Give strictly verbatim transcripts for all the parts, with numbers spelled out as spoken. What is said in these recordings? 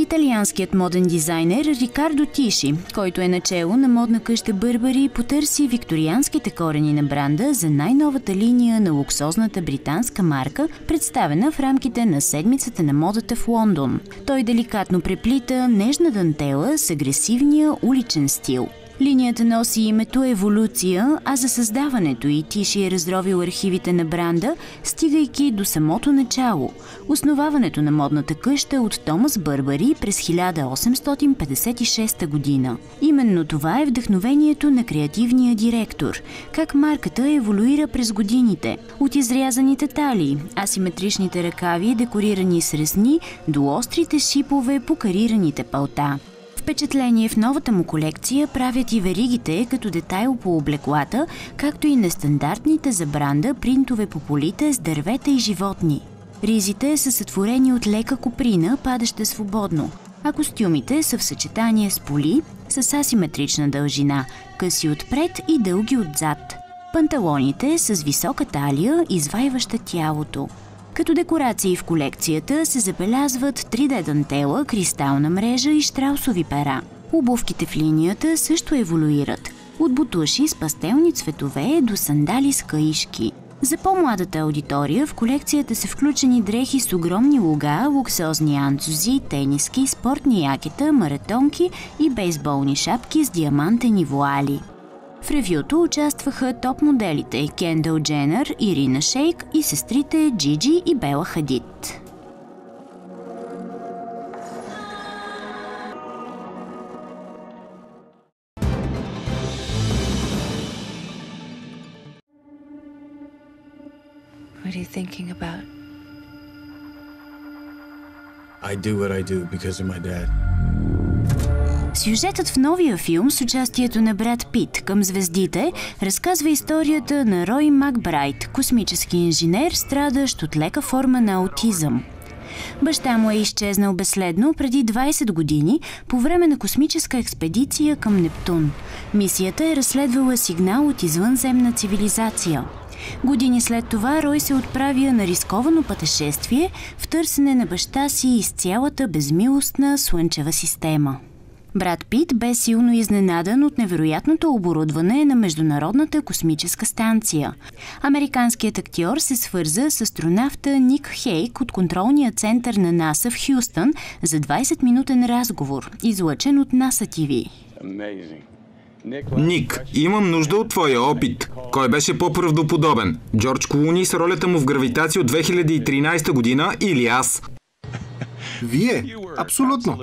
Италианският моден дизайнер Рикардо Тиши, който е начело на модна къща Бърбари, потърси викторианските корени на бранда за най-новата линия на луксозната британска марка, представена в рамките на седмицата на модата в Лондон. Той деликатно преплита нежна дантела с агресивния уличен стил. Линията носи името Еволюция, а за създаването й Тиши е разровил архивите на бранда, стигайки до самото начало – основаването на модната къща от Томас Бърбари през хиляда осемстотин петдесет и шеста година. Именно това е вдъхновението на креативния директор – как марката еволюира през годините. От изрязаните талии, асиметричните ръкави, декорирани с резни, до острите шипове по карираните палта. Впечатление в новата му колекция правят и веригите като детайл по облеклата, както и нестандартните за бранда принтове по полите с дървета и животни. Ризите са сътворени от лека коприна, падаща свободно, а костюмите са в съчетание с поли с асиметрична дължина, къси отпред и дълги отзад. Панталоните с висока талия, извайваща тялото. Като декорации в колекцията се забелязват три Д дантела, кристална мрежа и щраусови пера. Обувките в линията също еволюират. От бутуши с пастелни цветове до сандали с каишки. За по-младата аудитория в колекцията са включени дрехи с огромни луга, луксозни анцузи, тениски, спортни якета, маратонки и бейсболни шапки с диамантени вуали. В ревюто участваха топ-моделите Кендъл Дженър, Ирина Шейк и сестрите Джиджи и Бела Хадид. What are you thinking about? I do what I do because of my dad. Сюжетът в новия филм с участието на Брад Пит към звездите разказва историята на Рой Макбрайт, космически инженер, страдащ от лека форма на аутизъм. Баща му е изчезнал безследно преди двайсет години по време на космическа експедиция към Нептун. Мисията е разследвала сигнал от извънземна цивилизация. Години след това Рой се отправя на рисковано пътешествие в търсене на баща си из цялата безмилостна слънчева система. Брад Пит бе силно изненадан от невероятното оборудване на Международната космическа станция. Американският актьор се свърза с астронавта Ник Хейк от контролния център на НАСА в Хюстън за двайсет-минутен разговор, излъчен от НАСА Ти Ви. Ник, имам нужда от твоя опит. Кой беше по-правдоподобен? Джордж Клуни с ролята му в Гравитация от две хиляди и тринайсета година или аз? Вие? Абсолютно.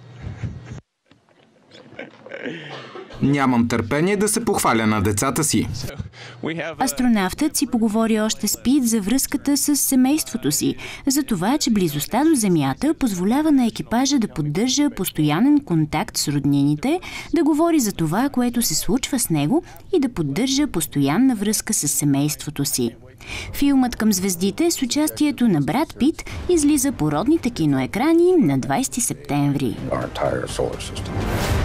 Нямам търпение да се похваля на децата си. Астронавтът си поговори още с Пит за връзката с семейството си, за това, че близостта до Земята позволява на екипажа да поддържа постоянен контакт с роднините, да говори за това, което се случва с него и да поддържа постоянна връзка с семейството си. Филмът към звездите с участието на Брад Пит излиза по родните киноекрани на двайсети септември.